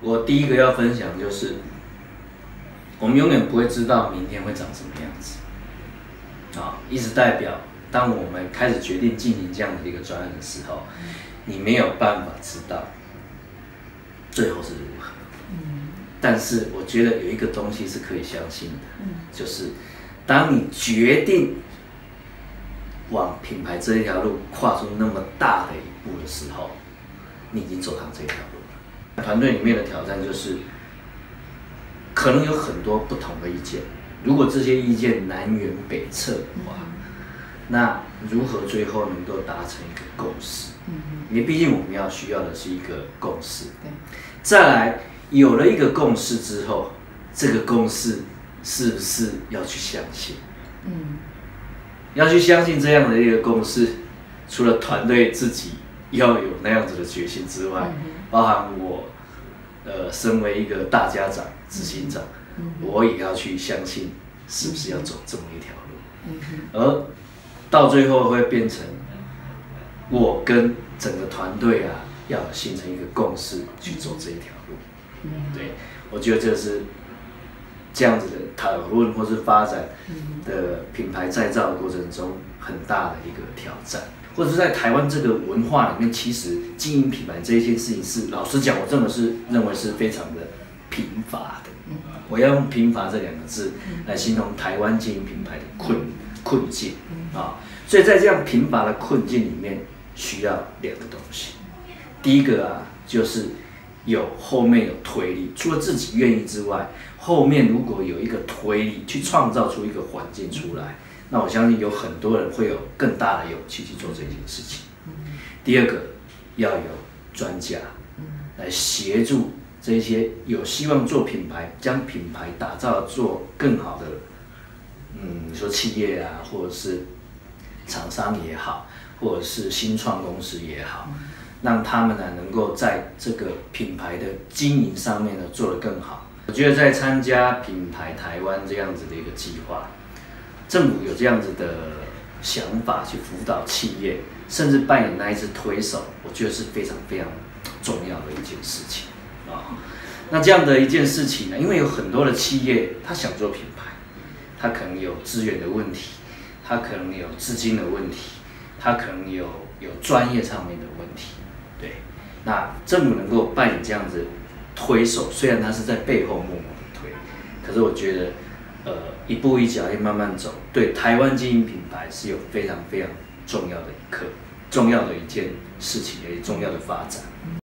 我第一个要分享就是，我们永远不会知道明天会长什么样子，一直代表当我们开始决定进行这样的一个专案的时候，你没有办法知道最后是如何。但是我觉得有一个东西是可以相信的，就是当你决定往品牌这一条路跨出那么大的一步的时候，你已经走上这条路了。团队里面的挑战就是，可能有很多不同的意见，如果这些意见南辕北辙的话，那如何最后能够达成一个共识？因为毕竟我们需要的是一个共识。再来，有了一个共识之后，这个共识是不是要去相信？要去相信这样的一个共识，除了团队自己要有那样子的决心之外，包含我，身为一个大家长、执行长，我也要去相信，是不是要走这么一条路？而到最后会变成我跟整个团队要形成一个共识去走这一条路。对，我觉得这是这样子的讨论或是发展的品牌再造的过程中很大的一个挑战，或者是在台湾这个文化里面，其实经营品牌这一件事情是，老实讲，我真的是认为是非常的贫乏的。我要用贫乏这两个字来形容台湾经营品牌的困境所以在这样贫乏的困境里面，需要两个东西。第一个就是后面有推力，除了自己愿意之外，后面如果有一个推力去创造出一个环境出来，那我相信有很多人会有更大的勇气去做这件事情。第二个，要有专家来协助这些有希望做品牌，将品牌打造做更好的，你说企业或者是厂商也好，或者是新创公司也好，让他们能够在这个品牌的经营上面做得更好。我觉得在参加品牌台湾这样子的一个计划，政府有这样子的想法去辅导企业，甚至扮演那一只推手，我觉得是非常非常重要的一件事情那这样的一件事情呢，因为有很多的企业他想做品牌，他可能有资源的问题，他可能有资金的问题，他可能有专业上面的问题。对，那政府能够扮演这样子推手，虽然他是在背后默默的推，可是我觉得，一步一脚印慢慢走，对台湾经营品牌是有非常非常重要的一课，重要的一件事情，也重要的发展。